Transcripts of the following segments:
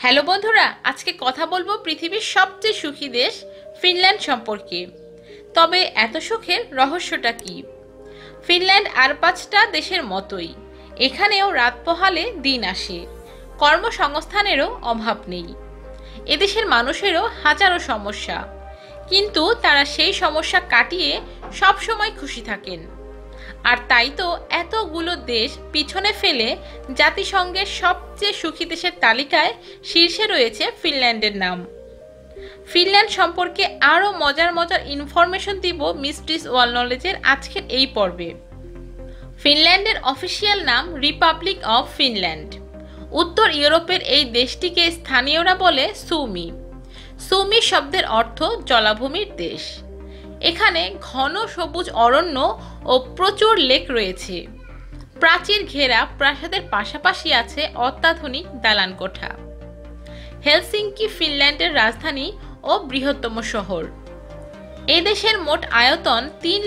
Hello বন্ধুরা, আজকে কথা বলবো পৃথিবীর সবচেয়ে সুখী দেশ ফিনল্যান্ড সম্পর্কে। তবে এত সুখের রহস্যটা কি? ফিনল্যান্ড আর 5টা দেশের মতোই, এখানেও রাত পোহালে দিন আসে, কর্মসংস্থানেরও অভাব নেই। এদেশের মানুষেরও হাজারো সমস্যা, কিন্তু তারা সেই সমস্যা কাটিয়ে সব সময় খুশি থাকেন। আর তাই তো এতগুলো দেশ পিছনে ফেলে জাতিসংঘের সবচেয়ে সুখী দেশের তালিকায় শীর্ষে রয়েছে ফিনল্যান্ডের নাম। ফিনল্যান্ড সম্পর্কে আরও মজার মজার ইনফরমেশন দিব মিস্ট্রিস ওয়ার্ল্ড নলেজের আজকের এই পর্বে। ফিনল্যান্ডের অফিসিয়াল নাম রিপাবলিক অফ ফিনল্যান্ড। উত্তর ইউরোপের এই দেশটিকে স্থানীয়রা বলে সুমি। সুমি শব্দের অর্থ জলাভূমির দেশ। এখানে ঘন সবুজ অরণ্য ও প্রচুর লেক রয়েছে। প্রাচীর ঘেরা প্রাসাদের পাশাপাশি আছে অত্যাধুনিক দালান কোঠা। হেলসিঙ্কি ফিনল্যান্ডের রাজধানী ও বৃহত্তম শহর। এ দেশের মোট আয়তন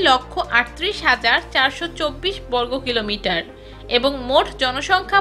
3,38,424 বর্গ কিলোমিটার এবং মোট জনসংখ্যা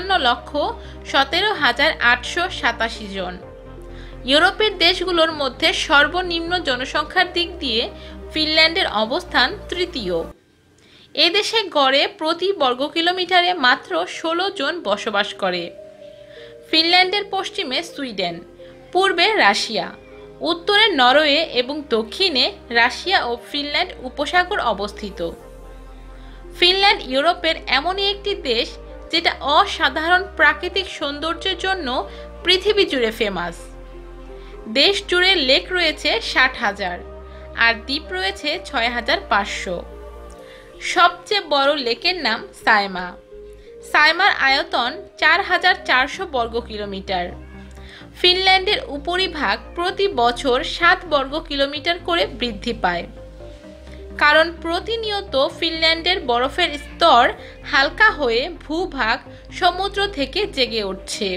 55,17,887 জন। ইউরোপের দেশগুলোর মধ্যে সর্বনিম্ন জনসংখ্যার দিক দিয়ে ফিনল্যান্ডের অবস্থান তৃতীয়। এ দেশে গড়ে প্রতি বর্গ কিলোমিটারে মাত্র 16 জন বসবাস করে। ফিনল্যান্ডের পশ্চিমে সুইডেন, পূর্বে রাশিয়া, উত্তরে নরওয়ে এবং দক্ষিণে রাশিয়া ও ফিনল্যান্ড উপসাগর অবস্থিত। ফিনল্যান্ড ইউরোপের এমনই একটি দেশ যেটা অসাধারণ প্রাকৃতিক সৌন্দর্যের জন্য পৃথিবী জুড়ে ফেমাস। দেশ জুড়ে লেক রয়েছে 60,000 আর দ্বীপ রয়েছে 6,500। সবচেয়ে বড় লেকের নাম সাইমা। সাইমার আয়তন 4,400 বর্গ কিলোমিটার। ফিনল্যান্ডের উপরিভাগ প্রতি বছর 7 বর্গ কিলোমিটার করে বৃদ্ধি পায়, কারণ প্রতিনিয়ত ফিনল্যান্ডের বরফের স্তর হালকা হয়ে ভূভাগ সমুদ্র থেকে জেগে উঠছে।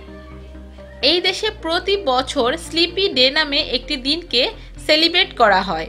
এই দেশে প্রতি বছর স্লিপি ডে নামে একটি দিনকে সেলিব্রেট করা হয়।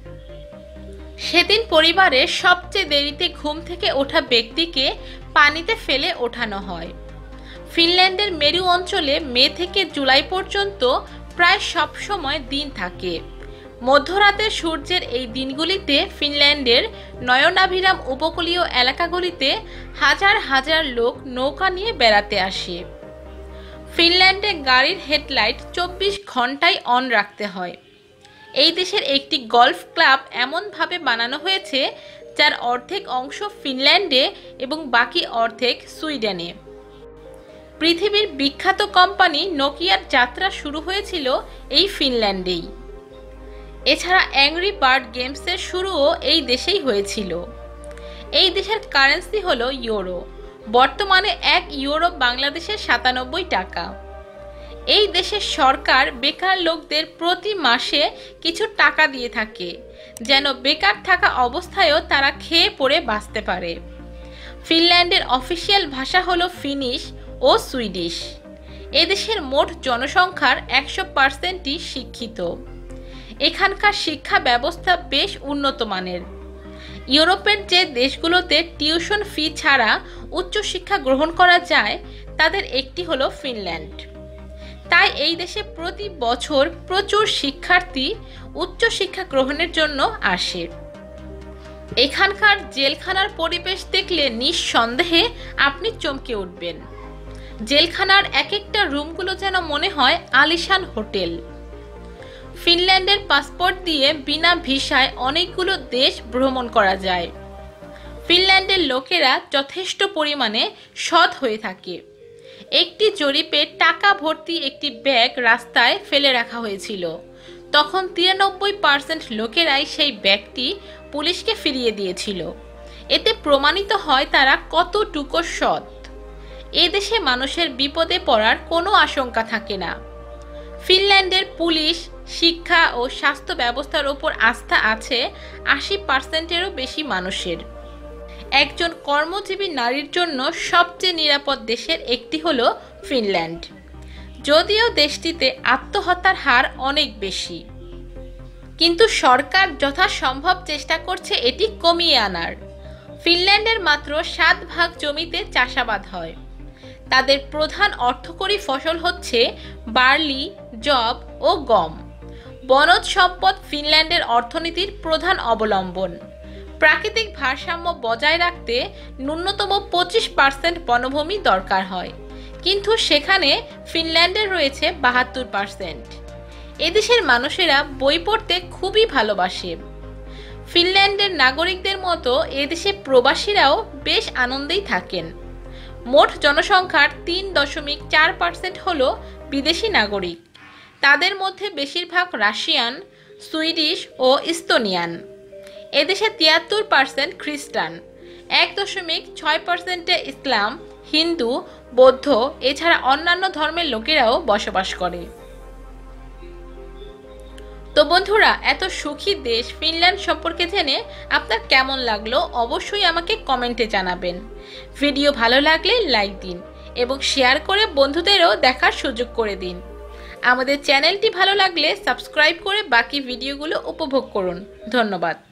সেদিন পরিবারের সবচেয়ে দেরিতে ঘুম থেকে ওঠা ব্যক্তিকে পানিতে ফেলে ওঠানো হয়। ফিনল্যান্ডের মেরু অঞ্চলে মে থেকে জুলাই পর্যন্ত প্রায় সব সময় দিন থাকে। মধ্যরাতে সূর্যের এই দিনগুলিতে ফিনল্যান্ডের নয়নাভিরাম উপকূলীয় এলাকাগুলিতে হাজার হাজার লোক নৌকা নিয়ে বেড়াতে আসে। ফিনল্যান্ডে গাড়ির হেডলাইট 24 ঘন্টায় অন রাখতে হয়। এই দেশের একটি গলফ ক্লাব এমনভাবে বানানো হয়েছে যার অর্ধেক অংশ ফিনল্যান্ডে এবং বাকি অর্ধেক সুইডেনে। পৃথিবীর বিখ্যাত কোম্পানি নোকিয়ার যাত্রা শুরু হয়েছিল এই ফিনল্যান্ডেই। এছাড়া অ্যাংরি বার্ড গেমসের শুরুও এই দেশেই হয়েছিল। এই দেশের কারেন্সি হলো ইউরো। বর্তমানে 1 ইউরো বাংলাদেশের 97 টাকা। এই দেশের সরকার বেকার লোকদের প্রতি মাসে কিছু টাকা দিয়ে থাকে, যেন বেকার থাকা অবস্থায়ও তারা খেয়ে পড়ে বাঁচতে পারে। ফিনল্যান্ডের অফিসিয়াল ভাষা হলো ফিনিশ ও সুইডিশ। এদেশের মোট জনসংখ্যার 100%ই শিক্ষিত। এখানকার শিক্ষা ব্যবস্থা বেশ উন্নত মানের। ইউরোপের যে দেশগুলোতে টিউশন ফি ছাড়া উচ্চশিক্ষা গ্রহণ করা যায় তাদের একটি হলো ফিনল্যান্ড। তাই এই দেশে প্রতি বছর প্রচুর শিক্ষার্থী উচ্চশিক্ষা গ্রহণের জন্য আসে। এখানকার জেলখানার পরিবেশ দেখলে নিঃসন্দেহে আপনি চমকে উঠবেন। জেলখানার এক একটা রুমগুলো যেন মনে হয় আলিশান হোটেল। ফিনল্যান্ডের পাসপোর্ট দিয়ে বিনা ভিসায় অনেকগুলো দেশ ভ্রমণ করা যায়। ফিনল্যান্ডের লোকেরা যথেষ্ট পরিমাণে সৎ হয়ে থাকে। একটি জরিপে টাকা ভর্তি একটি ব্যাগ রাস্তায় ফেলে রাখা হয়েছিল। তখন 93% লোকেরাই সেই ব্যাগটি পুলিশকে ফিরিয়ে দিয়েছিল। এতে প্রমাণিত হয় তারা কতটুকু সৎ। এ দেশে মানুষের বিপদে পড়ার কোনো আশঙ্কা থাকে না। ফিনল্যান্ডের পুলিশ, শিক্ষা ও স্বাস্থ্য ব্যবস্থার ওপর আস্থা আছে 80%-এরও বেশি মানুষের। একজন কর্মজীবী নারীর জন্য সবচেয়ে নিরাপদ দেশের একটি হলো ফিনল্যান্ড, যদিও দেশটিতে আত্মহত্যার হার অনেক বেশি। কিন্তু সরকার যথাসম্ভব চেষ্টা করছে এটি কমিয়ে আনার। ফিনল্যান্ডের মাত্র 7 ভাগ জমিতে চাষাবাদ হয়। তাদের প্রধান অর্থকরী ফসল হচ্ছে বার্লি, যব ও গম। বনজ সম্পদ ফিনল্যান্ডের অর্থনীতির প্রধান অবলম্বন। প্রাকৃতিক ভারসাম্য বজায় রাখতে ন্যূনতম 25% বনভূমি দরকার হয়, কিন্তু সেখানে ফিনল্যান্ডের রয়েছে 72%। এদেশের মানুষেরা বই পড়তে খুবই ভালোবাসে। ফিনল্যান্ডের নাগরিকদের মতো এদেশে প্রবাসীরাও বেশ আনন্দেই থাকেন। মোট জনসংখ্যার 3.4% হলো বিদেশি নাগরিক। তাদের মধ্যে বেশিরভাগ রাশিয়ান, সুইডিশ ও ইস্তোনিয়ান। এদেশে 73% খ্রিস্টান, 1.6% ইসলাম, হিন্দু, বৌদ্ধ এছাড়া অন্যান্য ধর্মের লোকেরাও বসবাস করে। তো বন্ধুরা, এত সুখী দেশ ফিনল্যান্ড সম্পর্কে জেনে আপনার কেমন লাগলো অবশ্যই আমাকে কমেন্টে জানাবেন। ভিডিও ভালো লাগলে লাইক দিন এবং শেয়ার করে বন্ধুদেরও দেখার সুযোগ করে দিন। আমাদের চ্যানেলটি ভালো লাগলে সাবস্ক্রাইব করে বাকি ভিডিওগুলো উপভোগ করুন। ধন্যবাদ।